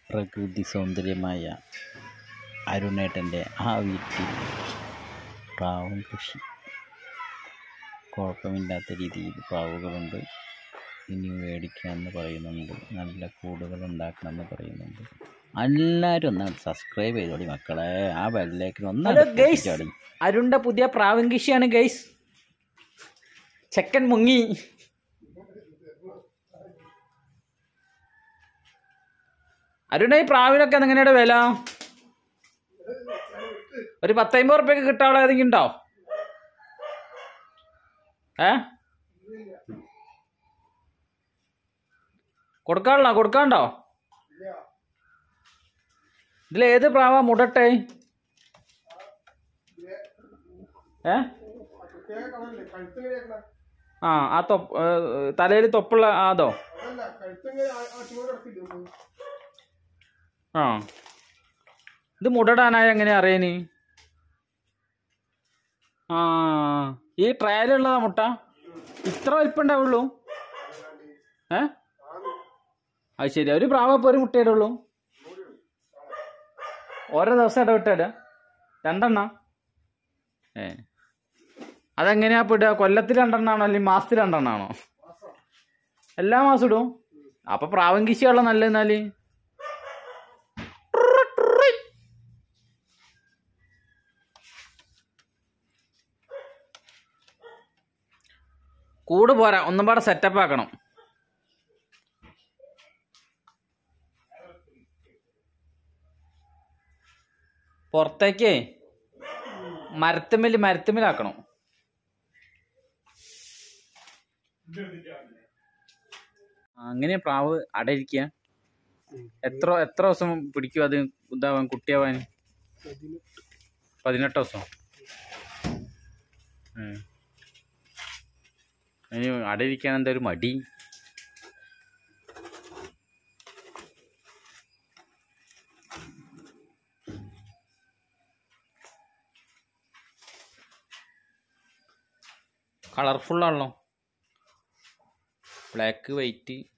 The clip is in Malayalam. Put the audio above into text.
പ്രകൃതി സൗന്ദര്യമായ അരുണേട്ടൻ്റെ ആ വീട്ടിൽ പ്രാവും കൃഷി കുഴപ്പമില്ലാത്ത രീതിയിൽ പ്രാവുകളുണ്ട്. ഇനി മേടിക്കണമെന്ന് പറയുന്നുണ്ട്, നല്ല കൂടുകൾ ഉണ്ടാക്കണമെന്ന് പറയുന്നുണ്ട്. എല്ലാവരും ഒന്ന് സബ്സ്ക്രൈബ് ചെയ്തോളി മക്കളെ, ആ ബെല്ലിലേക്ക് ഒന്ന്. അരുണിന്റെ പുതിയ പ്രാവിൻ കൃഷിയാണ് ഗൈസ്. ചെക്കൻ മുങ്ങി. അരുണ ഈ പ്രാവിനൊക്കെ എങ്ങനെയാണ് വില? ഒരു 10-50 റുപ്യക്ക് കിട്ടാനുള്ള ഏതെങ്കിലും ഉണ്ടോ? കൊടുക്കാണ്ടോ? ഇതിലേത് പ്രാവാ മുടട്ടെ? ആ തലയിൽ തൊപ്പുള്ള അതോ? ആ ഇത് മുടടാനായ എങ്ങനെ അറിയാന്? ആ ഈ ട്രയലുള്ളതാ മുട്ട? ഇത്ര വലിപ്പം ഉണ്ടാവുള്ളൂ? അത് ശരി. ഒരു പ്രാവപ്പോൾ ഒരു മുട്ടയിടുള്ളൂ? ഓരോ ദിവസം ഇടവിട്ടിടുക? 2 എണ്ണം? അതെങ്ങനെയാ ഇടുക? കൊല്ലത്തിൽ 2 എണ്ണാണോ അല്ലെങ്കിൽ മാസത്തിൽ 2 എണ്ണാണോ? എല്ലാ മാസം ഇടും? അപ്പൊ പ്രാവൻ കൃഷിയുള്ള നല്ല. എന്നാല് കൂട് പോരാ, ഒന്നും പാടെ സെറ്റപ്പ് ആക്കണം. പുറത്തേക്ക് മരത്തുമ്മിലാക്കണം. അങ്ങനെ പ്രാവ് അടയിരിക്കുക. എത്ര ദിവസം പിടിക്കും അത് ഇതാവാൻ, കുട്ടിയാവാൻ? 18 ദിവസം. ഇനി അടയിരിക്കാൻ എന്താ ഒരു മടി? കളർഫുള്ളാണല്ലോ, ബ്ലാക്ക് വൈറ്റ്.